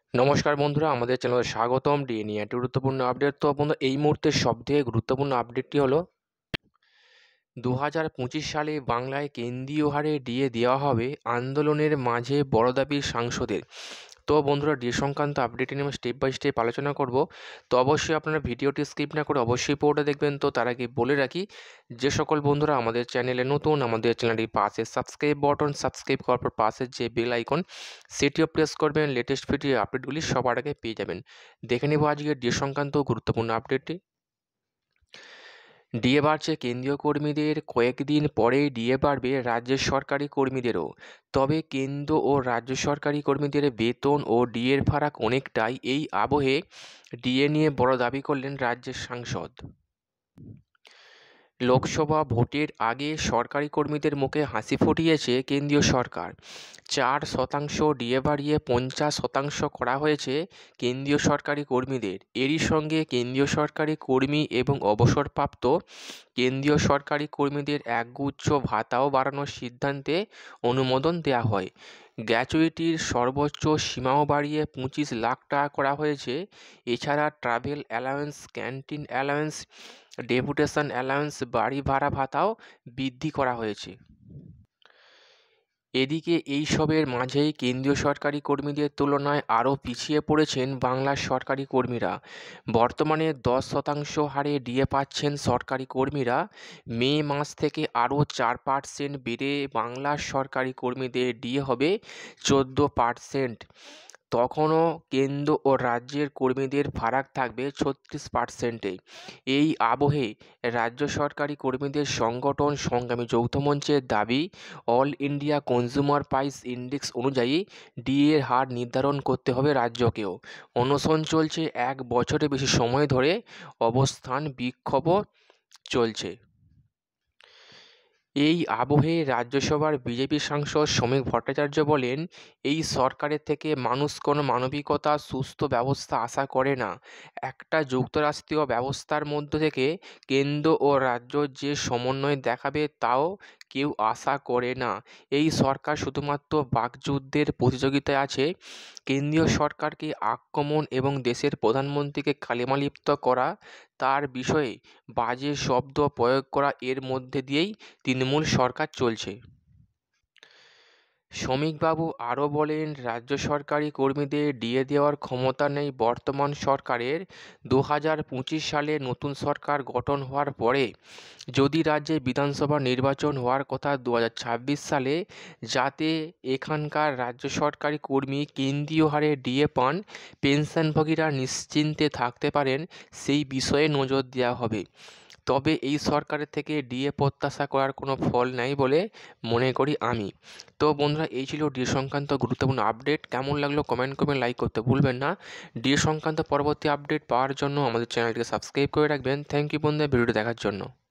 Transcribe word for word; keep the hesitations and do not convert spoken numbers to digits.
নমস্কার বন্ধুরা, আমাদের চ্যানেলে স্বাগতম। ডিএ নিয়ে একটি গুরুত্বপূর্ণ আপডেট। তো বন্ধু, এই মুহূর্তে সবথেকে গুরুত্বপূর্ণ আপডেটটি হলো দু হাজার পঁচিশ সালে বাংলায় কেন্দ্রীয় হারে ডিএ দেওয়া হবে, আন্দোলনের মাঝে বড় দাবি সাংসদের। তো বন্ধুরা, ডিএ সংক্রান্ত আপডেট নিয়ে আমি স্টেপ বাই স্টেপ আলোচনা করব। তো অবশ্যই আপনারা ভিডিওটি স্কিপ না করে অবশ্যই পুরোটা দেখবেন। তো তার আগে বলে রাখি, যে সকল বন্ধুরা আমাদের চ্যানেলে নতুন, আমাদের চ্যানেলটির পাশে সাবস্ক্রাইব বটন, সাবস্ক্রাইব করার পর পাশের যে বেল আইকন সেটিও প্রেস করবেন, লেটেস্ট ভিডিও আপডেটগুলি সবার আগে পেয়ে যাবেন। দেখে নেব আজকে ডিএ সংক্রান্ত গুরুত্বপূর্ণ আপডেটটি। ডিএ বাড়ছে কেন্দ্রীয় কর্মীদের, কয়েকদিন পরেই ডিএ বাড়বে রাজ্যের সরকারি কর্মীদেরও। তবে কেন্দ্র ও রাজ্য সরকারি কর্মীদের বেতন ও ডিএর ফারাক অনেকটাই। এই আবহে ডিএ নিয়ে বড় দাবি করলেন রাজ্যের সাংসদ। লোকসভা ভোটের আগে সরকারি কর্মীদের মুখে হাসি ফুটিয়েছে কেন্দ্রীয় সরকার। চার শতাংশ ডিএ বাড়িয়ে পঞ্চাশ শতাংশ করা হয়েছে কেন্দ্রীয় সরকারি কর্মীদের। এরই সঙ্গে কেন্দ্রীয় সরকারি কর্মী এবং অবসরপ্রাপ্ত কেন্দ্রীয় সরকারি কর্মীদের একগুচ্ছ ভাতাও বাড়ানোর সিদ্ধান্তে অনুমোদন দেওয়া হয়। গ্র্যাচুইটির সর্বোচ্চ সীমাও বাড়িয়ে পঁচিশ লাখ টাকা করা হয়েছে। এছাড়া travel allowance, canteen allowance, deputation allowance, বাড়ি ভাড়া ভাতাও বৃদ্ধি করা হয়েছে। এদিকে এইসবের মাঝেই কেন্দ্রীয় সরকারি কর্মীদের তুলনায় আরও পিছিয়ে পড়েছেন বাংলার সরকারি কর্মীরা। বর্তমানে দশ শতাংশ হারে ডিএ পাচ্ছেন সরকারি কর্মীরা। মে মাস থেকে আরও চার পার্সেন্ট বেড়ে বাংলার সরকারি কর্মীদের ডিএ হবে চোদ্দো পার্সেন্ট। তখনও কেন্দ্র ও রাজ্যের কর্মীদের ফারাক থাকবে ছত্রিশ পার্সেন্টে। এই আবহে রাজ্য সরকারি কর্মীদের সংগঠন সংগ্রামী যৌথ মঞ্চের দাবি, All India consumer price index অনুযায়ী ডিএর হার নির্ধারণ করতে হবে রাজ্যকেও। অনশন চলছে এক বছরের বেশি সময় ধরে, অবস্থান বিক্ষোভও চলছে। এই আবহে রাজ্যসভার বিজেপি সাংসদ শ্রমিক ভট্টাচার্য বলেন, এই সরকারের থেকে মানুষ কোনো মানবিকতা, সুস্থ ব্যবস্থা আশা করে না। একটা যুক্তরাষ্ট্রীয় ব্যবস্থার মধ্য থেকে কেন্দ্র ও রাজ্য যে সমন্বয় দেখাবে তাও কেউ আশা করে না। এই সরকার শুধুমাত্র বাকযুদ্ধের প্রতিযোগিতায় আছে। কেন্দ্রীয় সরকারকে আক্রমণ এবং দেশের প্রধানমন্ত্রীকে কালিমালিপ্ত করা, তার বিষয়ে বাজে শব্দ প্রয়োগ করা, এর মধ্যে দিয়েই তৃণমূল সরকার চলছে। শ্রমিকবাবু আরও বলেন, রাজ্য সরকারি কর্মীদের ডিএ দেওয়ার ক্ষমতা নেই বর্তমান সরকারের। দু হাজার পঁচিশ সালে নতুন সরকার গঠন হওয়ার পরে যদি রাজ্যে বিধানসভা নির্বাচন হওয়ার কথা দু হাজার ছাব্বিশ সালে, যাতে এখানকার রাজ্য সরকারি কর্মী কেন্দ্রীয় হারে ডিএ পান, পেনশনভোগীরা নিশ্চিন্তে থাকতে পারেন, সেই বিষয়ে নজর দেওয়া হবে। তবে এই সরকারের থেকে ডিএ প্রত্যাশা করার কোনো ফল নেই বলে মনে করি আমি। তো বন্ধুরা, এই ছিল ডিএ সংক্রান্ত গুরুত্বপূর্ণ আপডেট। কেমন লাগলো কমেন্ট করবেন, লাইক করতে ভুলবেন না। ডিএ সংক্রান্ত পরবর্তী আপডেট পাওয়ার জন্য আমাদের চ্যানেলটিকে সাবস্ক্রাইব করে রাখবেন। থ্যাংক ইউ বন্ধুরা ভিডিওটি দেখার জন্য।